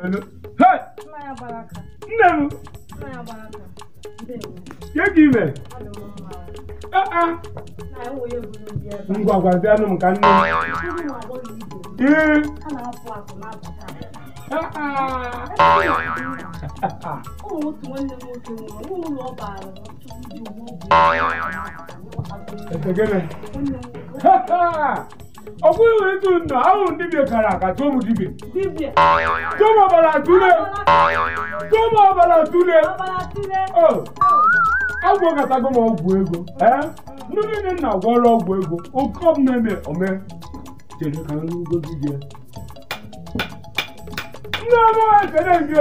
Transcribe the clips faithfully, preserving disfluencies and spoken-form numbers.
Hey! Nnem! Ke give? Ah ah. Ngwa gwa bia no nka nne. Eh. Ah ah. Oh, tu wanne mo ke mo. Wo lo ba lo. Egene. Ha ha. Ogu we tu na awu ndibie kara ka to mu dibie. Dibie. To mo bala tule. To mo bala tule. Bala tule. Oh. Agwo ka ta go mo ogwu ego. Eh? Nnu ni na gworo ogwu ego. O kom na me o me. Jere kan lu go dibie. No no ekere ngi o.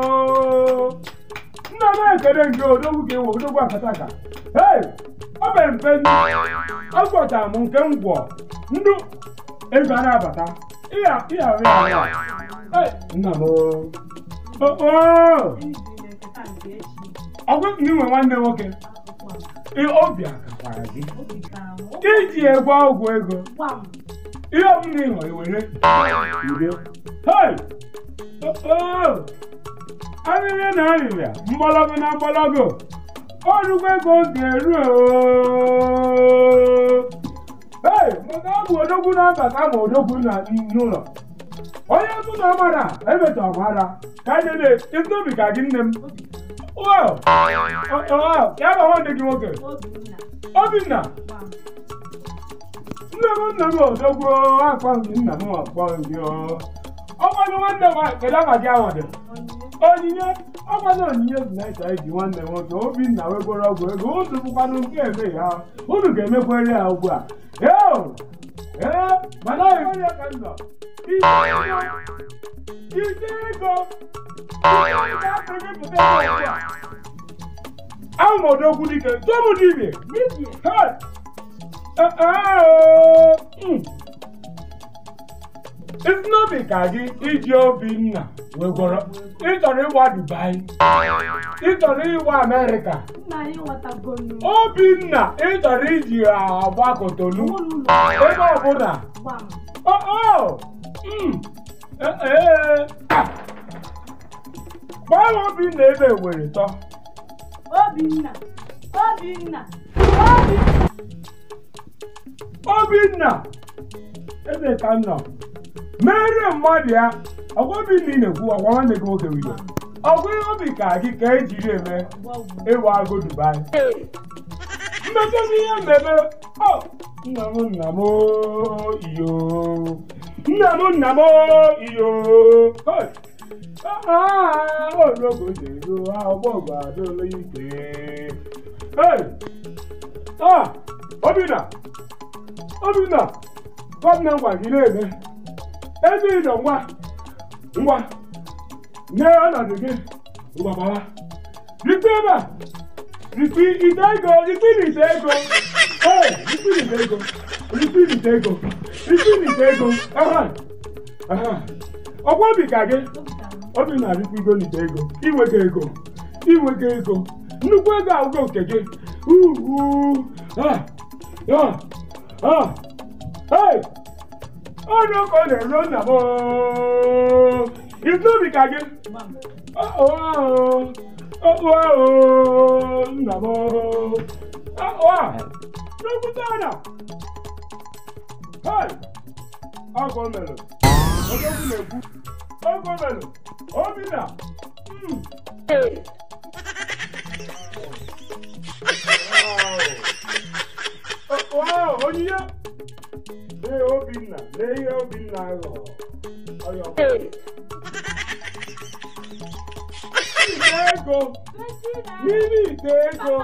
No no ekere ngi o do ku ke wo do gwa kataka. Hey! Obe mpen. Agwota mu nke ngwo. Ndu ego ara abata. Iya iya iya. Eh, namo. Oh oh. Ogwe ni nwe nwanne nwoke. E obi akakwara gị. Iji egwa ogwu ego. Ihe ọ bụla ịhọ ewere. Hey! Oh oh. Arịrị na arịrịa, mgbọlọgụ na mgbọlọgụ. Ọrụgwọ ego ga-eru ooo. Hey, maka abụ odogwu na-abata ma odogwu na n'ụlọ. Onye ntụ na amara, emecha ọmara. Ka anyị na etobi ka gị nne m. Wow! Wow! Ya bụ nwanne gị nwoke. Obinna. Nne m nna m odogwu akpa gị nna m akpa gị o. Ọkwanụ nwanne m kedu aha gị ahụ dị? Onyinye. Ọkwanụ onyinye bụ na ịcha iji nwanne nwoke. Obinna wegoro ọgwụ ego. Unu bụkwanụ nke eme ya. Unu ga-emekwere ya ugbu a. Yo! Eh, mana ego ya ka nọ. Ije ego. Ahụ m odogwu dike, tụọ m dibie. Hey! Eh, eh, It's not ka gị iji Obinna wegoro. Ị chọrọ ịwa Dubai. Ị chọrọ ịwa America. Obinna ị chọrọ iji agba Kotonu. Ebe ọbụla. Oh oh. Mm. Eh eh. Gbaa Obinna ebe were tọ. Obinna. Obinna. Obinna. Obinna. Ebe ka nọ. Mere mmadụ ya. Ọgwa Obinna ị na-ekwu ọgwa nwanne gị nwoke wido. Ọgwa ihe obi ka gị ka ejiri eme ịwa agụ Dubai. Mmebe n'ihe mmebe. Oh, nna m nna m iyo. Nna m nna m iyo. Ah, ologo jero agbọgọ adolo ike. Hey! Ah, Obinna. Obinna. Gọvanọ ngwa gị na-eme. Ebe ị nọ ngwa. Ngwa. Nye ọnọdụ gị. Ngwa gbawa. Rikpe ebe a. Rikpe ite ego. Rikpe n'ite ego. Hey! Rikpe n'ite ego. Rikpe n'ite ego. Rikpe n'ite ego. Aha. Aha. Ọgwa obi ka gị. Obinna arịkwa igo n'ite ego. Inwego ego. Inwego ego. Nnukwu ego ahụgo nke gị. Uhu. Ah. Ah. Ah. Hey! Ọnụ ka ọ na-ero nna m. Ite obi ka gị. Oh oh. Oh oh. Nna m. Oh oh. N'okwute ọna. Hey! Ọgọ mere. Ọgọgwu na-ekwu. Ọgọ mere. Obinna. Wow, onyinye. Lee Obinna, lee ihe Obinna ghọọ. Ọyọ. Ite ego. N'ime ite ego.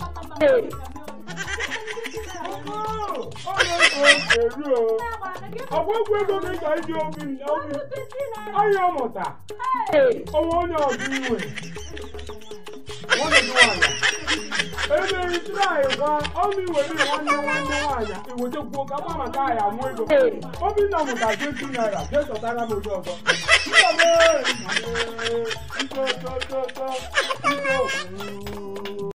Ọ na-ego eru o. Ọgwụgwụ ego gị ka iji Obinna. Ọya ọmụta. Ọnwa onye ọzọ iwe. Nwanne gị nwaanyị. Ebe itiri anyị gwa ọnụ iwere nwanne nwanne nwaanyị iwetekwuo ka gba maka anyị amụ ego. Obinna mụta twenty naira jee chọtara m ụdị ọzọ. Nna m ee! Nna m ee! Ito ito ito ito!